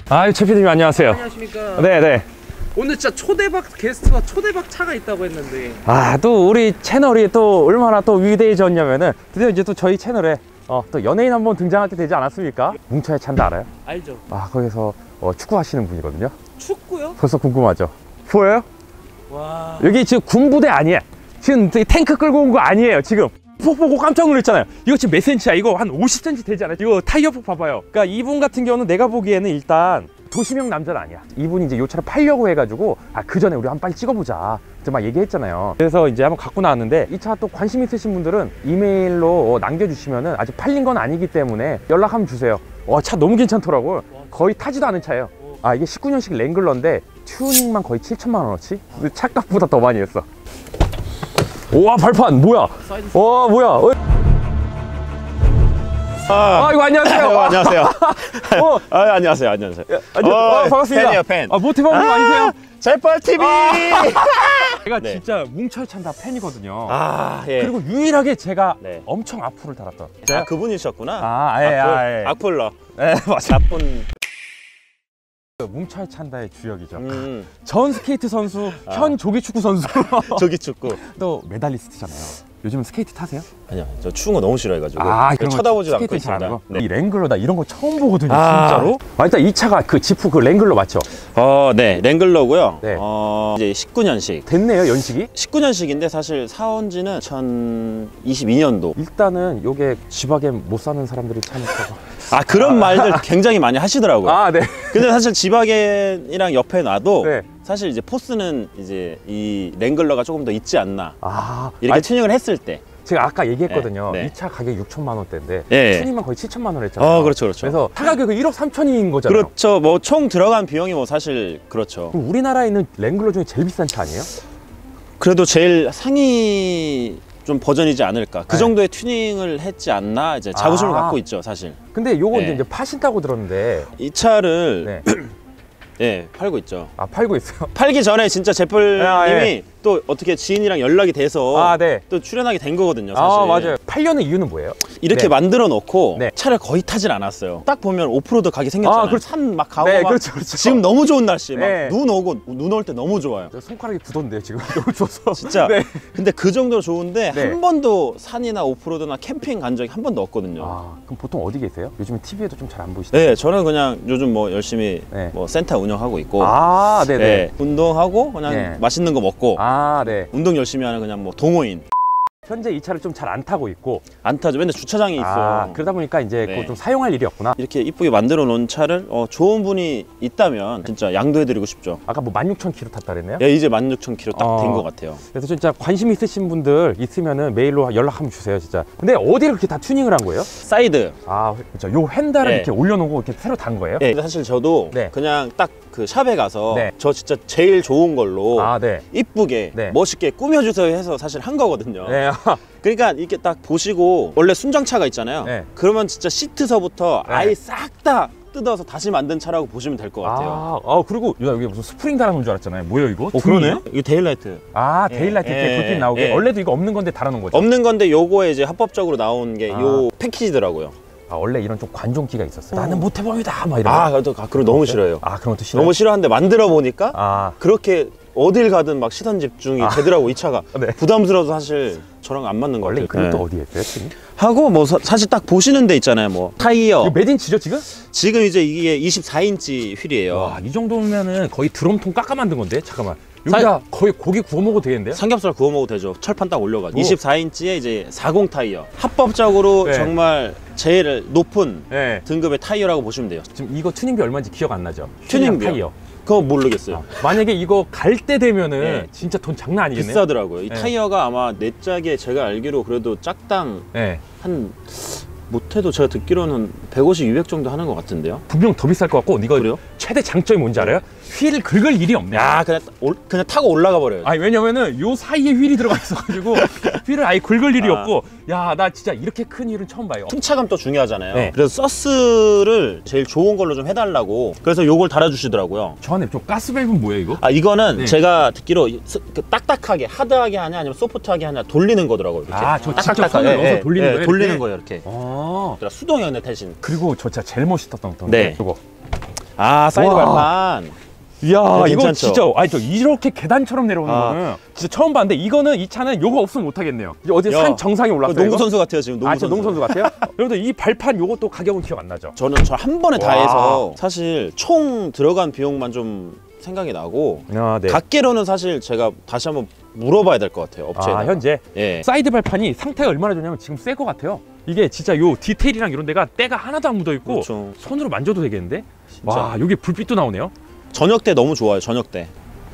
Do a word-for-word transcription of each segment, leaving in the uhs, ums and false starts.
아, 최 피디님 안녕하세요. 안녕하십니까. 네네. 오늘 진짜 초대박 게스트와 초대박 차가 있다고 했는데. 아, 또 우리 채널이 또 얼마나 또 위대해졌냐면은 드디어 이제 또 저희 채널에 어, 또 연예인 한번 등장할 때 되지 않았습니까? 뭉쳐야 찬다 알아요? 알죠. 아, 거기서 어, 축구 하시는 분이거든요. 축구요? 벌써 궁금하죠? 보여요? 와. 여기 지금 군부대 아니에요. 지금 탱크 끌고 온 거 아니에요. 지금 폭 보고 깜짝 놀랐잖아요. 이거 지금 몇 센치야? 이거 한 오십 센치 되지 않아요? 이거 타이어 폭 봐봐요. 그러니까 이분 같은 경우는 내가 보기에는 일단 도시명 남자는 아니야. 이분이 이제 이 차를 팔려고 해가지고 아, 그 전에 우리 한번 빨리 찍어보자 막 얘기했잖아요. 그래서 이제 한번 갖고 나왔는데 이 차 또 관심 있으신 분들은 이메일로 남겨주시면은 아직 팔린 건 아니기 때문에 연락 한번 주세요. 와, 차 너무 괜찮더라고요. 거의 타지도 않은 차예요. 아, 이게 십구 년식 랭글러인데 튜닝만 거의 칠천만 원어치? 차값보다 더 많이 했어. 우와, 발판 뭐야? 와, 뭐야? 어? 아, 아, 이거 안녕하세요. 어, 안녕하세요. 어. 아, 안녕하세요. 안녕하세요. 안녕. 어, 어, 반갑습니다. 팬이요, 팬. 아, 모태범님 아, 아니세요? 젤펄티비! 제가 네. 진짜 뭉쳐야 찬다 팬이거든요. 아, 예. 그리고 유일하게 제가 네. 엄청 악플을 달았던. 아, 그분이셨구나. 아, 예, 악플, 아, 예. 악플러. 네, 맞아. 나쁜. 뭉쳐야 찬다의 주역이죠. 음. 전 스케이트 선수, 아. 현 조기 축구 선수. 조기 축구. 또 메달리스트잖아요. 요즘 스케이트 타세요? 아니요, 저 추운 거 너무 싫어해가지고. 아, 그런 거 쳐다보지도 않고 스케이트 잘 있습니다. 하는 거? 네. 이 랭글러 나 이런 거 처음 보거든요. 아. 진짜로? 아, 일단 이 차가 그 지프 그 랭글러 맞죠? 어, 네, 랭글러고요. 네. 어, 이제 십구 년식. 됐네요, 연식이. 십구 년식인데 사실 사온 지는 이천이십이 년도. 일단은 요게 지박에 못 사는 사람들이 참 있다고. 아, 그런 말들 굉장히 많이 하시더라고요. 아, 네. 근데 사실 지바겐이랑 옆에 놔도 네. 사실 이제 포스는 이제 이 랭글러가 조금 더 있지 않나. 아, 이렇게 아니, 튜닝을 했을 때. 제가 아까 얘기했거든요. 네, 네. 이 차 가격이 육천만 원대인데 네. 튜닝만 거의 칠천만 원 했잖아요. 어, 그렇죠, 그렇죠. 그래서 차 가격이 일억 삼천인 거잖아요. 그렇죠. 뭐 총 들어간 비용이 뭐 사실 그렇죠. 그럼 우리나라에 있는 랭글러 중에 제일 비싼 차 아니에요? 그래도 제일 상위 좀 버전이지 않을까. 그 네. 정도의 튜닝을 했지 않나 이제 자부심을 아. 갖고 있죠, 사실. 근데 요거 네. 이제 파신다고 들었는데. 이 차를 네. 예, 팔고 있죠. 아, 팔고 있어요? 팔기 전에 진짜 제플님이 아, 예. 또 어떻게 지인이랑 연락이 돼서 아, 네. 또 출연하게 된 거거든요, 사실. 아, 맞아요. 팔려는 이유는 뭐예요? 이렇게 네. 만들어 놓고 네. 차를 거의 타질 않았어요. 딱 보면 오프로드 가게 생겼잖아요. 아, 그렇죠. 산 막 가고 네, 막 그렇죠, 그렇죠. 지금 너무 좋은 날씨 막 네. 눈 오고 눈 올 때 너무 좋아요. 저 손가락이 굳었는데요, 지금. 너무 좋아서. 진짜. 네. 근데 그 정도로 좋은데 네. 한 번도 산이나 오프로드나 캠핑 간 적이 한 번도 없거든요. 아, 그럼 보통 어디 계세요? 요즘에 티비에도 좀 잘 안 보이시죠? 네, 저는 그냥 요즘 뭐 열심히 네. 뭐 센터 운영하고 있고 아, 네네. 네, 운동하고 그냥 네. 맛있는 거 먹고 아, 네. 운동 열심히 하는 그냥 뭐 동호인. 현재 이 차를 좀 잘 안 타고 있고. 안 타죠. 맨날 주차장에 있어. 아, 그러다 보니까 이제 네. 그거 좀 사용할 일이 없구나. 이렇게 이쁘게 만들어 놓은 차를 어, 좋은 분이 있다면 진짜 양도해드리고 싶죠. 아까 뭐 만 육천 킬로미터 탔다 그랬네요? 예, 이제 만 육천 킬로미터 딱 된 어. 것 같아요. 그래서 진짜 관심 있으신 분들 있으면은 메일로 연락 한번 주세요, 진짜. 근데 어디를 그렇게 다 튜닝을 한 거예요? 사이드. 아, 그렇죠. 요 핸들을 네. 이렇게 올려놓고 이렇게 새로 단 거예요? 예, 사실 저도 네. 그냥 딱 그 샵에 가서 네. 저 진짜 제일 좋은 걸로 아, 네. 이쁘게 네. 멋있게 꾸며주세요 해서 사실 한 거거든요. 네. 그러니까 이렇게 딱 보시고 원래 순정차가 있잖아요. 네. 그러면 진짜 시트서부터 네. 아예 싹 다 뜯어서 다시 만든 차라고 보시면 될 것 같아요. 아, 아, 그리고 여기 무슨 스프링 달아놓은 줄 알았잖아요. 뭐예요, 이거? 어, 등이에요? 그러네? 이거 데일라이트. 아, 예, 데일라이트 이렇게 예, 불빛 나오게. 예. 원래도 이거 없는 건데 달아놓은 거죠? 없는 건데 요거에 이제 합법적으로 나온 게 아. 요 패키지더라고요. 아, 원래 이런 좀 관종기가 있었어요. 나는 모태범이다! 막 이런. 아, 거. 그것도 그거 너무 싫어요. 아, 그런 것도 싫어요? 너무 싫어하는데 만들어 보니까 아, 그렇게 어딜 가든 막 시선 집중이 아. 되더라고, 이 차가. 네. 부담스러워서 사실 저랑 안 맞는 거 원래 같아요. 이건 또 네. 어디에 있어요, 지금? 하고 뭐 사, 사실 딱 보시는 데 있잖아요. 뭐 타이어. 이거 매딘치죠, 지금? 지금 이제 이게 이십사 인치 휠이에요. 와, 이 정도면은 거의 드럼통 깎아 만든 건데? 잠깐만. 여기다 거의 고기 구워 먹어도 되겠는데요? 삼겹살 구워 먹어도 되죠. 철판 딱 올려가지고. 오. 이십사 인치에 이제 사십 타이어. 합법적으로 네. 정말 제일 높은 네. 등급의 타이어라고 보시면 돼요. 지금 이거 튜닝비 얼마인지 기억 안 나죠? 튜닝비요? 타이어. 그거 모르겠어요. 아, 만약에 이거 갈 때 되면은 네. 진짜 돈 장난 아니겠네요? 비싸더라고요. 이 네. 타이어가 아마 내 짝에 제가 알기로 그래도 짝당 네. 한 못해도 제가 듣기로는 백오십, 이백 정도 하는 것 같은데요. 분명 더 비쌀 것 같고 이거 그래요? 최대 장점이 뭔지 알아요? 휠을 긁을 일이 없네. 야, 그냥 올- 그냥 타고 올라가 버려요. 아니 왜냐면은 요 사이에 휠이 들어가 있어가지고 휠을 아예 긁을 일이 아. 없고, 야 나 진짜 이렇게 큰 휠은 처음 봐요. 승차감도 중요하잖아요. 네. 그래서 서스를 제일 좋은 걸로 좀 해달라고 그래서 요걸 달아주시더라고요. 저 안에 좀 가스밸브는 뭐예요 이거? 아, 이거는 네. 제가 듣기로 이- 스- 그 딱딱하게 하드하게 하냐 아니면 소프트하게 하냐 돌리는 거더라고요. 이렇게. 아, 저 직접 딱딱하게. 손을 넣어서 예, 돌리는 예, 거예요, 돌리는 이렇게? 거예요 이렇게. 어. 수동이었네 대신. 그리고 저 진짜 제일 멋있었던 건 네. 이거 아 사이드 와. 발판. 이야 네, 이거 괜찮죠? 진짜 아니 저 이렇게 계단처럼 내려오는 아. 거는 진짜 처음 봤는데 이거는 이 차는 요거 없으면 못 하겠네요. 어디 야, 산 정상에 올랐어요. 농구 이거? 선수 같아요 지금. 농구 아 진짜 선수. 농구 선수 같아요? 여러분들 이 발판 요것도 가격은 기억 안 나죠? 저는 저 한 번에 다 와. 해서 사실 총 들어간 비용만 좀 생각이 나고 아, 네. 갓게로는 사실 제가 다시 한번 물어봐야 될 것 같아요 업체에. 아 현재 예. 사이드 발판이 상태가 얼마나 좋냐면 지금 새 거 같아요. 이게 진짜 요 디테일이랑 이런 데가 때가 하나도 안 묻어 있고 그렇죠. 손으로 만져도 되겠는데? 진짜. 와 여기 불빛도 나오네요. 저녁 때 너무 좋아요. 저녁 때.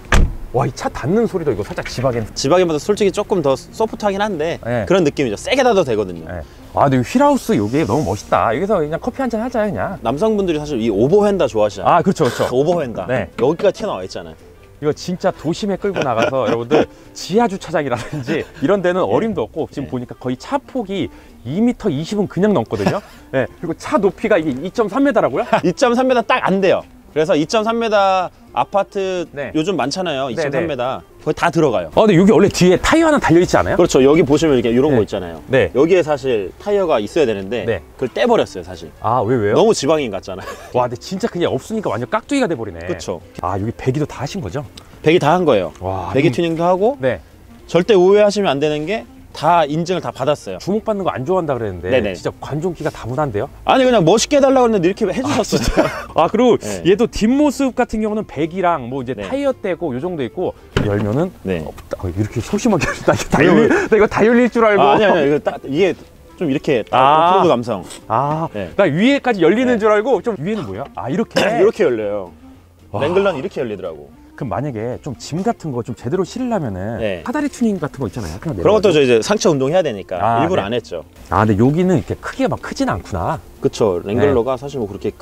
와 이 차 닿는 소리도 이거 살짝 지박엔. 지박이보다 솔직히 조금 더 소프트하긴 한데 네. 그런 느낌이죠. 세게 닫아도 되거든요. 네. 아 근데 이 휠하우스 요게 너무 멋있다. 여기서 그냥 커피 한잔 하자 그냥. 남성분들이 사실 이 오버핸다 좋아하시잖아요. 아 그렇죠 그렇죠. 오버핸다. 네. 여기가 튀어나와 있잖아요. 이거 진짜 도심에 끌고 나가서 여러분들 지하 주차장이라든지 이런 데는 어림도 없고 지금 네. 보니까 거의 차 폭이 이 미터 이십은 그냥 넘거든요. 네. 그리고 차 높이가 이게 이 점 삼 미터라고요? 이 점 삼 미터 딱 안 돼요. 그래서 이 점 삼 미터 아파트 네. 요즘 많잖아요. 이 점 삼 미터 네, 거의 다 들어가요. 어 근데 여기 원래 뒤에 타이어 하나 달려 있지 않아요? 그렇죠. 여기 보시면 이렇게 이런 네. 거 있잖아요. 네. 여기에 사실 타이어가 있어야 되는데 네. 그걸 떼버렸어요 사실. 아 왜 왜요? 너무 지방인 같잖아요. 와 근데 진짜 그냥 없으니까 완전 깍두기가 돼버리네. 그렇죠. 아 여기 배기도 다 하신 거죠? 배기 다 한 거예요. 와 배기 이건- 튜닝도 하고 네. 절대 오해하시면 안 되는 게 다 인증을 다 받았어요. 주목받는 거 안 좋아한다 그랬는데 네네. 진짜 관종기가 다분한데요? 아니 그냥 멋있게 해달라고 했는데 이렇게 해주셨어요. 아 그리고 네. 얘도 뒷모습 같은 경우는 배기랑 뭐 이제 네. 타이어 떼고 요 정도 있고 열면은 네. 어, 이렇게 소심하게 나 이거 다 열릴 나 이거 다 열릴 줄 알고 아, 아니 아니 이거 딱 이게 좀 이렇게 딱 아. 오프로드 감성. 아, 네. 나 위에까지 열리는 네. 줄 알고 좀 위에는 뭐야? 아 이렇게 이렇게 열려요. 와. 랭글러는 이렇게 열리더라고. 그럼 만약에 좀 짐 같은 거 좀 제대로 실으려면은 네. 사다리 튜닝 같은 거 있잖아요. 그냥 그런 것도 내려가지고. 저 이제 상체 운동 해야 되니까 아, 일부러 네. 안 했죠. 아 근데 여기는 이렇게 크기가 막 크진 않구나. 그쵸. 랭글러가 사실 뭐 그렇게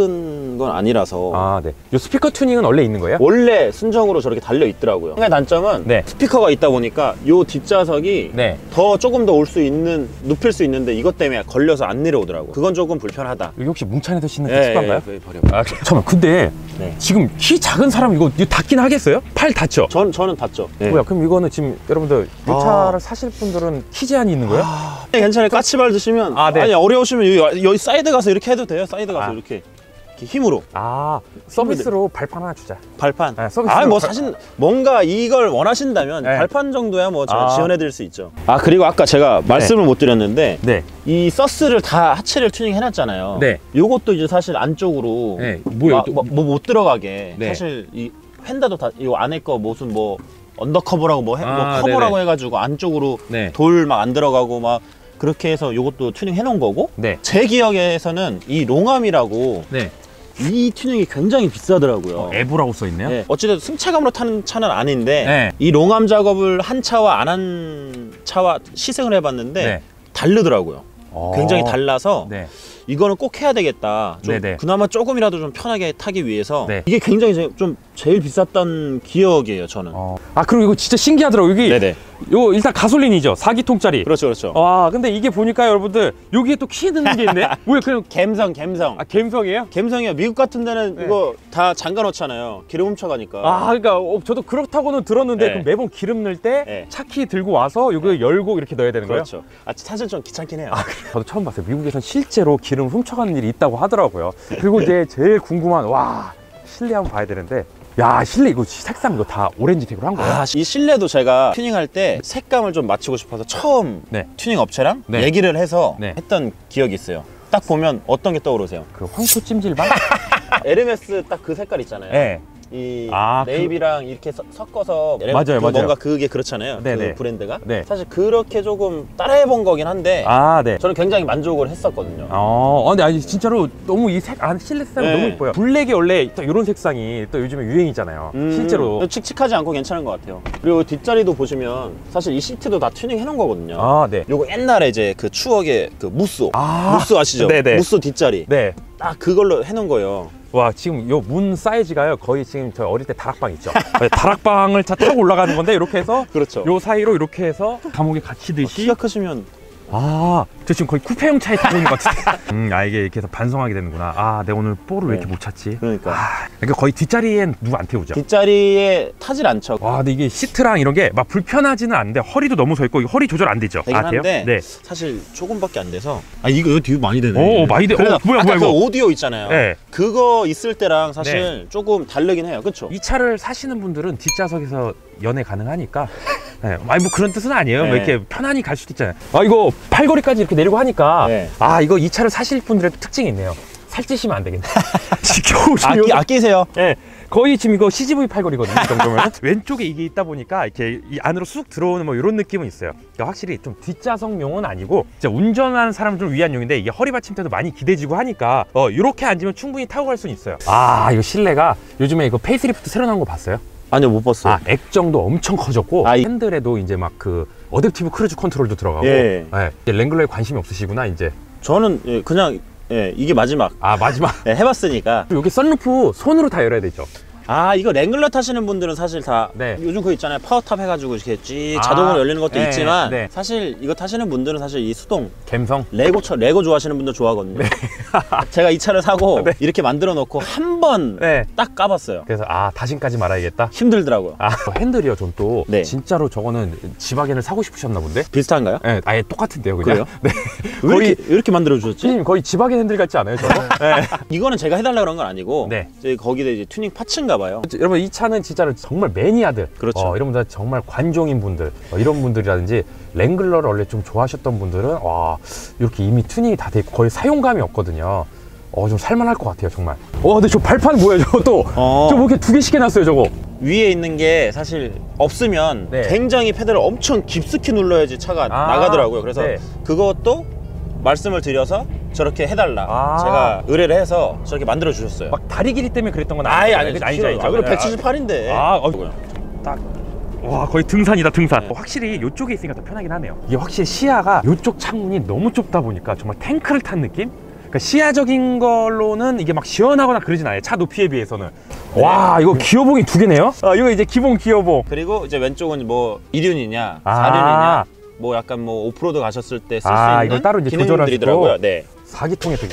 큰 건 아니라서 아 네. 요 스피커 튜닝은 원래 있는 거예요? 원래 순정으로 저렇게 달려 있더라고요. 한 가지 단점은 네. 스피커가 있다 보니까 요 뒷좌석이 네. 더 조금 더 올 수 있는 눕힐 수 있는데 이것 때문에 걸려서 안 내려오더라고. 그건 조금 불편하다. 여기 혹시 뭉찬에서 신는 예, 캐치반가요? 예, 버려. 아 잠깐만 근데 네. 지금 키 작은 사람 이거, 이거 닿긴 하겠어요? 팔 닿죠? 전 저는 닿죠. 네. 뭐야 그럼 이거는 지금 여러분들 이 아. 차를 사실 분들은 키 제한이 있는 거예요? 네, 괜찮아요. 까치발 드시면 아, 네. 아니 어려우시면 여기, 여기 사이드 가서 이렇게 해도 돼요. 사이드 가서 아. 이렇게, 이렇게 힘으로 아 서비스로 발판 하나 주자. 발판. 네, 서비스로 아, 뭐 발- 사실 뭔가 이걸 원하신다면 네. 발판 정도야 뭐 제가 아. 지원해드릴 수 있죠. 아 그리고 아까 제가 말씀을 못 드렸는데 네. 이 서스를 다 하체를 튜닝 해놨잖아요. 네. 요것도 이제 사실 안쪽으로 네, 뭐예요? 뭐 못 들어가게 네. 사실 이 휀다도 다 이 안에 거 무슨 뭐 언더커버라고 뭐, 해, 뭐 아, 커버라고 네네. 해가지고 안쪽으로 네. 돌 막 안 들어가고 막 그렇게 해서 요것도 튜닝 해놓은 거고 네. 제 기억에서는 이 롱암이라고 네. 이 튜닝이 굉장히 비싸더라고요. 어, 에브라고 써 있네요. 네. 어찌됐든 승차감으로 타는 차는 아닌데 네. 이 롱암 작업을 한 차와 안 한 차와 시승을 해봤는데 네. 다르더라고요. 어. 굉장히 달라서 네. 이거는 꼭 해야 되겠다. 좀 네네. 그나마 조금이라도 좀 편하게 타기 위해서 네. 이게 굉장히 제- 좀 제일 비쌌던 기억이에요, 저는. 어. 아 그리고 이거 진짜 신기하더라고 여기. 네네. 요 일단 가솔린이죠. 사 기통짜리. 그렇죠, 그렇죠. 와 근데 이게 보니까 여러분들 여기에 또 키 넣는 게 있네. 뭐야 그냥 갬성, 갬성. 아 갬성이에요? 갬성이요. 미국 같은 데는 네. 이거 다 잠가 놓잖아요. 기름 훔쳐가니까. 아 그러니까 어, 저도 그렇다고는 들었는데 네. 그럼 매번 기름 넣을 때 네. 차 키 들고 와서 이거 열고 이렇게 넣어야 되는 거예요? 그렇죠. 아, 사실 좀 귀찮긴 해요. 저도 처음 봤어요. 미국에선 실제로 기름 훔쳐가는 일이 있다고 하더라고요. 그리고 이제 제일 궁금한 와 실내 한번 봐야 되는데 야 실내 이거 색상 이거 다 오렌지색으로 한 거예요? 아, 이 실내도 제가 튜닝할 때 색감을 좀 맞추고 싶어서 처음 네. 튜닝 업체랑 네. 얘기를 해서 네. 했던 기억이 있어요. 딱 보면 어떤 게 떠오르세요? 그 황토 찜질방? 에르메스 딱 그 색깔 있잖아요. 네. 이 아, 그- 네이비랑 이렇게 서- 섞어서 맞아요, 그 맞아요. 뭔가 그게 그렇잖아요. 네네. 그 브랜드가. 네. 사실 그렇게 조금 따라해본 거긴 한데 아 네. 저는 굉장히 만족을 했었거든요. 어, 어, 근데 아니 진짜로 너무 이 색, 아, 실내 색상이 네. 너무 예뻐요. 블랙이 원래 또 이런 색상이 또 요즘에 유행이잖아요. 음, 실제로. 칙칙하지 않고 괜찮은 것 같아요. 그리고 뒷자리도 보시면 사실 이 시트도 다 튜닝 해놓은 거거든요. 아, 네. 요거 옛날에 이제 그 추억의 그 무쏘 아, 무쏘 아시죠? 네네. 무쏘 뒷자리 네. 딱 그걸로 해놓은 거예요. 와, 지금 요 문 사이즈가요. 거의 지금 저희 어릴 때 다락방 있죠. 네, 다락방을 차 타고 올라가는 건데 이렇게 해서 그렇죠. 요 사이로 이렇게 해서 감옥에 갇히듯이 키가 크시면 아, 저 지금 거의 쿠페형 차에 타고 있는 것 같은데. 음, 아 이게 이렇게 해서 반성하게 되는구나. 아, 내가 오늘 볼을 왜 네. 이렇게 못 찾지? 그러니까. 아, 그러니까 거의 뒷자리엔 누구 안 태우죠? 뒷자리에 타질 않죠. 와, 근데 이게 시트랑 이런 게 막 불편하지는 않은데 허리도 너무 서 있고 허리 조절 안 되죠? 되긴 아, 돼요? 한데 네. 사실 조금밖에 안 돼서 아 이거 이거 되게 많이 되네. 오, 많이 돼. 그래서 어, 뭐야, 아까 뭐야, 그 이거. 오디오 있잖아요. 네. 그거 있을 때랑 사실 조금 다르긴 해요. 그렇죠? 이 차를 사시는 분들은 뒷좌석에서 연애 가능하니까. 네. 아니 뭐 그런 뜻은 아니에요. 네. 뭐 이렇게 편안히 갈 수도 있잖아요. 아, 이거 팔거리까지 이렇게 내리고 하니까 네. 아, 이거 이 차를 사실 분들의 특징이 있네요. 살찌시면 안 되겠네. 겨우 아끼 아끼세요. 네, 거의 지금 이거 씨지브이 팔걸이거든요. 이 정도면 왼쪽에 이게 있다 보니까 이렇게 이 안으로 쑥 들어오는 뭐 이런 느낌은 있어요. 그러니까 확실히 좀 뒷좌석용은 아니고 진짜 운전하는 사람들 위한 용인데 이게 허리 받침대도 많이 기대지고 하니까 어 이렇게 앉으면 충분히 타고 갈 수는 있어요. 아, 이거 실내가 요즘에 이거 페이스리프트 새로 나온 거 봤어요? 아니요 못 봤어요. 아, 액정도 엄청 커졌고 아, 이- 핸들에도 이제 막 그 어댑티브 크루즈 컨트롤도 들어가고. 예. 네, 이제 랭글러에 관심이 없으시구나 이제. 저는 예, 그냥 예, 이게 마지막 아, 마지막. 예, 해봤으니까. 여기 썬루프 손으로 다 열어야 되죠. 아 이거 랭글러 타시는 분들은 사실 다 네. 요즘 그거 있잖아요. 파워탑 해가지고 이렇게 쭉 아, 자동으로 열리는 것도 네, 있지만 네. 사실 이거 타시는 분들은 사실 이 수동 갬성. 레고처 레고 좋아하시는 분들 좋아하거든요. 제가 이 차를 사고 네. 이렇게 만들어 놓고 한 번 딱 네. 까봤어요. 그래서 아, 다신까지 말아야겠다. 힘들더라고요. 아, 핸들이요. 전 또 네. 진짜로 저거는 지바겐을 사고 싶으셨나 본데? 비슷한가요? 네, 아예 똑같은데요, 그냥. 그래요? 네. 왜 거의 이렇게, 왜 이렇게 만들어 주셨지? 선생님 거의 지바겐 핸들 같지 않아요, 저거? 네. 이거는 제가 해달라 그런 건 아니고 네. 이제 거기다 이제 튜닝 파츠인가 봐요. 여러분 이 차는 진짜로 정말 매니아들, 그렇죠. 어, 이런 분들 정말 관종인 분들, 어, 이런 분들이라든지 랭글러를 원래 좀 좋아하셨던 분들은 와, 이렇게 이미 튜닝이 다 돼 있고 거의 사용감이 없거든요. 어, 좀 살만할 것 같아요, 정말. 어, 근데 저 발판 뭐예요, 저거 또? 어. 저 뭐 이렇게 두 개씩 해놨어요, 저거? 위에 있는 게 사실 없으면 네. 굉장히 페달을 엄청 깊숙이 눌러야지 차가 아, 나가더라고요. 그래서 네. 그것도 말씀을 드려서 저렇게 해달라. 아. 제가 의뢰를 해서 저렇게 만들어 주셨어요. 막 다리 길이 때문에 그랬던 건 아예 아니죠? 아니죠. 아니죠, 아니죠. 아, 그럼 아, 백칠십팔인데. 아, 어, 딱. 와, 거의 등산이다, 등산. 네. 어, 확실히 이쪽에 있으니까 더 편하긴 하네요. 이게 확실히 시야가 이쪽 창문이 너무 좁다 보니까 정말 탱크를 탄 느낌? 그러니까 시야적인 걸로는 이게 막 시원하거나 그러진 않아요. 차 높이에 비해서는. 와, 이거 기어봉이 두 개네요? 아, 이거 이제 기본 기어봉. 그리고 이제 왼쪽은 뭐 이륜이냐, 아. 사륜이냐, 뭐 약간 뭐 오프로드 가셨을 때 쓸 수 아, 있는 이걸 따로 이제 기능들이더라고요. 조절하시고. 네. 사기통에 되게.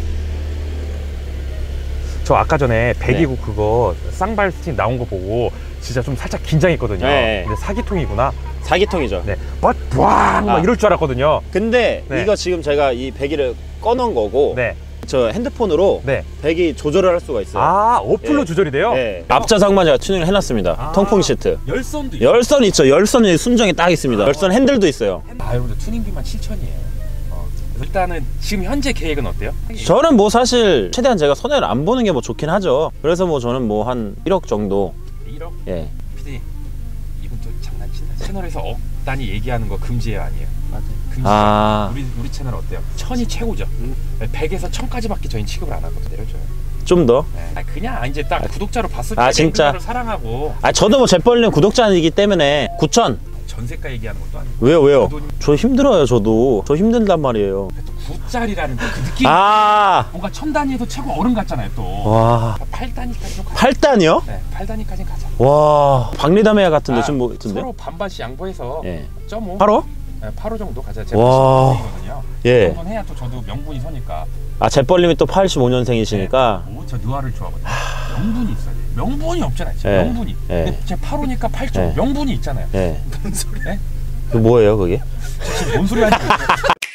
저 아까 전에 백이구 그거 쌍발 스틱 나온 거 보고 진짜 좀 살짝 긴장했거든요. 네. 근데 사기통이구나. 사기통이죠. 네. 막, 꽝! 막 아. 이럴 줄 알았거든요. 근데 네. 이거 지금 제가 이 배기를 꺼놓은 거고 네. 저 핸드폰으로 네. 배기 조절을 할 수가 있어요. 아, 어플로 예. 조절이 돼요? 네. 앞좌석만 제가 튜닝을 해놨습니다. 아. 통풍 시트. 열선도 열선 있죠. 열선이 순정이 딱 있습니다. 열선 핸들도 있어요. 아, 여러분들 튜닝비만 칠천이에요. 어. 일단은 지금 현재 계획은 어때요? 저는 뭐 사실 최대한 제가 손해를 안 보는 게 뭐 좋긴 하죠. 그래서 뭐 저는 뭐 한 일억 정도. 일억? 예. 피디, 이분 또 장난친다. 채널에서 억 단위 얘기하는 거 금지예요, 아니에요? 맞아요. 금지. 아. 우리 우리 채널 어때요? 천이 최고죠. 백에서 천까지밖에 저희는 취급을 안 하거든요. 내려줘요. 좀 더. 네. 아, 그냥 이제 딱 구독자로 봤을 때 아, 진짜? 랭글러를 사랑하고 아 저도 뭐 재벌님 구독자이기 때문에 구천. 전세가 얘기하는 것도 아니고 왜요 왜요? 그 돈이- 저 힘들어요 저도. 저 힘든단 말이에요. 또 구짜리라는 그 느낌. 아. 뭔가 천 단위에도 최고 어른 같잖아요, 또. 와. 팔 단위까지 좀 가자. 팔 단이요? 네, 팔 단위까지는 가자. 와. 박리담회야 같은데 아, 지금 뭐 같은데? 서로 반반씩 양보해서 예. 점오. 팔 호? 네, 팔 호 정도 가자. 제가 와. 팔십오 년생이거든요. 예. 그 정도는 해야 또 저도 명분이 서니까. 아 재벌님이 또 팔십오 년생이시니까. 오, 저 누아를 좋아하거든요. 명분이 있어야 돼. 명분이 없잖아요. 지금 예. 명분이. 예. 근데 제 팔 호니까 팔 점. 예. 명분이 있잖아요. 예. 무슨 소리야? 그 뭐예요 그게? 지금 뭔 소리 하는 거예요?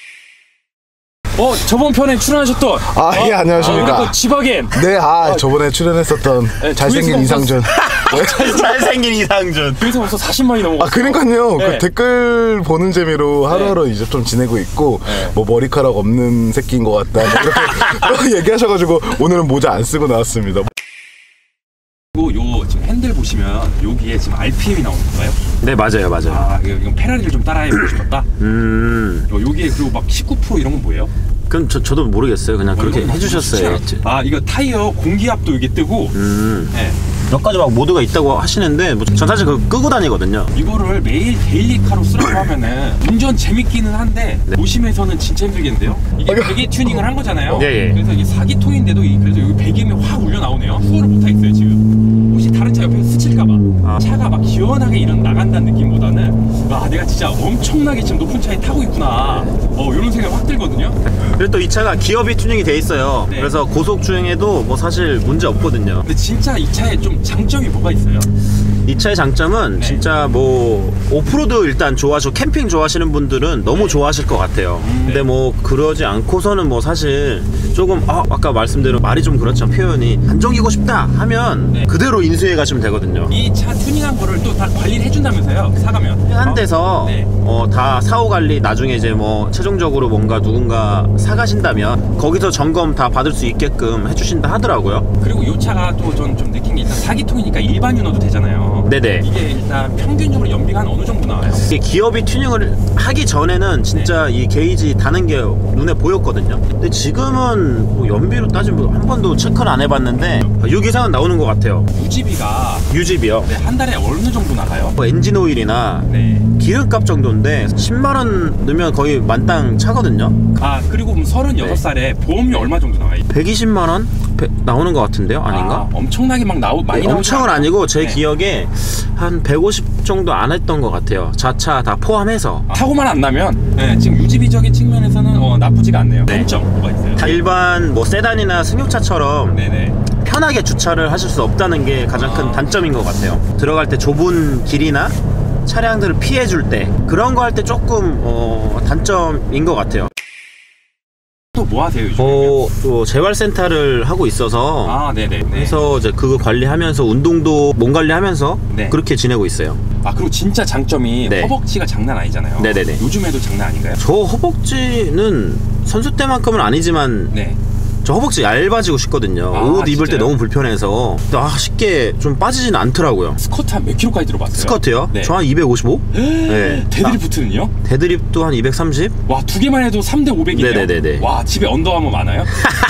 어, 저번 편에 출연하셨던 아, 예, 안녕하십니까. 아, 지바겐. 네, 아, 저번에 출연했었던 네, 잘생긴 조회수가 이상준. 잘생긴 이상준. 그래서 벌써 사십만이 아, 넘어갔어요. 그러니까요. 네. 그 댓글 보는 재미로 하루하루 이제 좀 지내고 있고, 네. 뭐 머리카락 없는 새끼인 것 같다. 뭐 이렇게 얘기하셔가지고 오늘은 모자 안 쓰고 나왔습니다. 그리고 요 지금 핸들 보시면 여기에 지금 알피엠이 나오는 건가요? 네 맞아요 맞아요. 아, 이거- 이건 페라리를 좀 따라해보고 싶었다. 음. 요, 여기에 그리고 막 십구 퍼센트 이런 건 뭐예요? 그럼 저 저도 모르겠어요. 그냥 그렇게 이거 막 해주셨어요. 좋지 않아? 아, 이거 타이어 공기압도 이게 뜨고. 음. 네. 몇 가지 막 모드가 있다고 하시는데 뭐 전 사실 그거 끄고 다니거든요. 이거를 매일 데일리카로 쓰라고 하면은 운전 재밌기는 한데 네. 도심에서는 진짜 힘들겠는데요? 이게 배기 튜닝을 한 거잖아요. 예, 예. 그래서 이게 사기통인데도 이- 그래서 여기 배기음이 확 울려 나오네요. 후를 못하 있어요 지금. 혹시 다른 차 옆에서 스칠까봐 아. 차가 막 시원하게 이런 나간다는 느낌보다는 와 내가 진짜 엄청나게 지금 높은 차에 타고 있구나. 어 이런 생각 확 들거든요. 그리고 또 이 차가 기어비 튜닝이 돼 있어요. 네. 그래서 고속 주행에도 뭐 사실 문제 없거든요. 근데 진짜 이 차에 좀 장점이 뭐가 있어요? 이 차의 장점은 네. 진짜 뭐 오프로드 일단 좋아하시고 캠핑 좋아하시는 분들은 너무 좋아하실 것 같아요. 음, 근데 네. 뭐 그러지 않고서는 뭐 사실 조금 아, 아까 말씀대로 말이 좀 그렇죠. 표현이 안정이고 싶다 하면 네. 그대로 인수해 가시면 되거든요. 이 차 튜닝한 거를 또 다 관리를 해준다면서요? 사가면 한 데서 네. 어, 다 사후 관리 나중에 이제 뭐 최종적으로 뭔가 누군가 사가신다면 거기서 점검 다 받을 수 있게끔 해주신다 하더라고요. 그리고 이 차가 또 전 좀 느낀 게 일단 사기통이니까 일반 유너도 되잖아요. 네네. 이게 일단 평균적으로 연비가 한 어느 정도 나와요? 이게 기어비 튜닝을 하기 전에는 진짜 이 게이지 다는 게 눈에 보였거든요. 근데 지금은 뭐 연비로 따지면 한 번도 체크를 안 해봤는데 육 이상은 나오는 것 같아요. 유지비가 유지비요. 네, 한 달에 어느 정도 나가요? 뭐 엔진 오일이나 네. 기름값 정도인데 십만 원 넣으면 거의 만땅 차거든요. 아 그리고 그럼 서른여섯 살에 보험료 얼마 정도 나와요? 백이십만 원 배- 나오는 것 같은데요? 아닌가? 아, 엄청나게 막 나오 많이 나오지 엄청은 않아요? 아니고 제 네. 기억에 한 백오십 정도 안 했던 것 같아요. 자차 다 포함해서. 아, 사고만 안 나면 네, 지금 유지비적인 측면에서는 어, 나쁘지가 않네요. 네. 단점 뭐가 있어요? 다 일반 뭐 세단이나 승용차처럼 네네. 편하게 주차를 하실 수 없다는 게 가장 큰 아. 단점인 것 같아요. 들어갈 때 좁은 길이나 차량들을 피해 줄 때 그런 거 할 때 조금 어, 단점인 것 같아요. 또 뭐 하세요 요즘? 어, 또 재활센터를 하고 있어서 아 네네. 네. 그래서 이제 그거 관리하면서 운동도 몸 관리하면서 네. 그렇게 지내고 있어요. 아 그리고 진짜 장점이 네. 허벅지가 장난 아니잖아요. 네네네. 요즘에도 장난 아닌가요? 저 허벅지는 선수 때만큼은 아니지만 네. 저 허벅지 얇아지고 싶거든요. 아, 옷 입을 때 진짜요? 너무 불편해서 아, 쉽게 좀 빠지지는 않더라고요. 스쿼트 한 몇 킬로까지 들어봤어요? 스쿼트요? 네. 저 한 이백오십오? 네. 데드리프트는요? 데드립도 한 이백삼십? 와 두 개만 해도 삼 대 오백이네요. 네네네네. 와 집에 언더아머 많아요?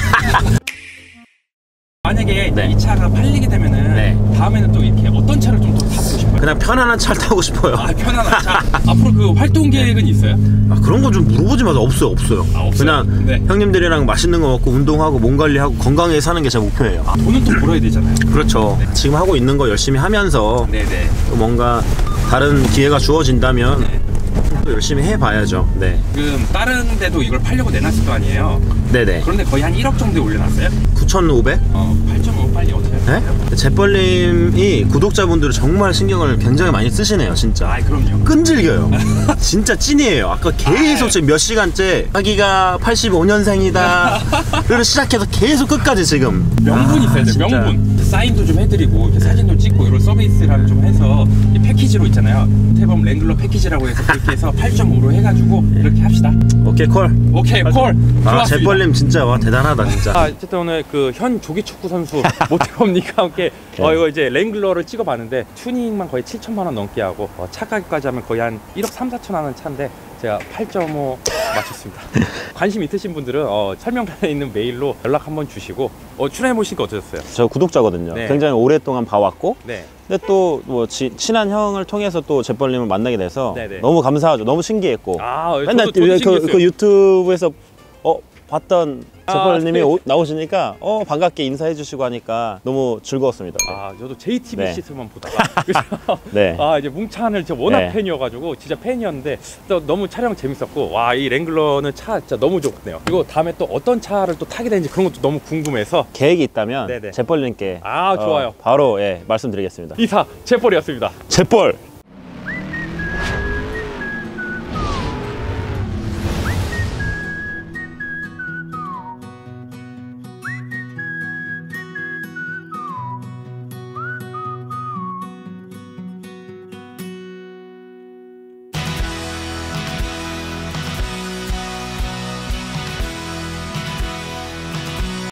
만약에 네. 이 차가 팔리게 되면은 네. 다음에는 또 이렇게 어떤 차를 좀 더 타보고 싶어요? 그냥 편안한 차를 타고 싶어요. 아 편안한 차. 앞으로 그 활동 계획은 있어요? 아, 그런 거 좀 물어보지 마세요. 없어요, 없어요. 아, 없어요? 그냥 네. 형님들이랑 맛있는 거 먹고 운동하고 몸 관리하고 건강하게 사는 게 제 목표예요. 아, 돈은 또 벌어야 되잖아요. 그렇죠. 네. 지금 하고 있는 거 열심히 하면서 네네. 또 뭔가 다른 기회가 주어진다면 네. 또 열심히 해봐야죠. 네. 지금 다른 데도 이걸 팔려고 내놨을 거 아니에요? 네네. 그런데 거의 한 일억 정도에 올려놨어요? 구천오백? 어, 팔 점 오 빨리 어떻게 네? 하세요? 재벌님이 구독자분들을 정말 신경을 굉장히 많이 쓰시네요, 진짜. 아, 그럼요. 끈질겨요. 진짜 찐이에요. 아까 계속 지금 몇 시간째 자기가 팔십오 년생이다. 그리고 시작해서 계속 끝까지 지금. 명분 아, 있어야 돼요, 진짜. 명분. 사인도 좀 해드리고, 이렇게 사진도 찍고, 이런 서비스를 좀 해서, 이 패키지로 있잖아요. 태범 랭글러 패키지라고 해서 그렇게 해서 팔 점 오로 해가지고, 이렇게 합시다. 오케이, 콜. 오케이, 콜! 아, 좋았습니다. 재벌님 진짜 와 대단하다, 진짜. 아, 어쨌든 오늘 그 현 조기 축구 선수 모태범님과 함께 어 이거 이제 랭글러를 찍어봤는데 튜닝만 거의 칠천만 원 넘게 하고 어, 차 가격까지 하면 거의 한 일억 삼사천 하는 차인데 제가 팔 점 오 맞췄습니다. 관심 있으신 분들은 어, 설명란에 있는 메일로 연락 한번 주시고 어, 출연해 보시니까 어떠셨어요? 저 구독자거든요. 네. 굉장히 오랫동안 봐왔고, 네. 근데 또 뭐 친한 형을 통해서 또 재벌님을 만나게 돼서 네네. 너무 감사하죠. 너무 신기했고. 아, 맨날 저도, 저도 그, 신기했어요. 그 유튜브에서 어 봤던 아, 재벌님이 네. 오- 나오시니까 어 반갑게 인사해 주시고 하니까 너무 즐거웠습니다. 네. 아, 저도 제이티비씨만 네. 보다가 그래서 네. 아 이제 뭉찬을 제가 워낙 네. 팬이어가지고 진짜 팬이었는데 또 너무 촬영 재밌었고 와 이 랭글러는 차 진짜 너무 좋네요. 그리고 다음에 또 어떤 차를 또 타게 되는지 그런 것도 너무 궁금해서 계획이 있다면 네네. 재벌님께 아, 좋아요. 어, 바로 예, 말씀드리겠습니다. 이사 재벌이었습니다. 재벌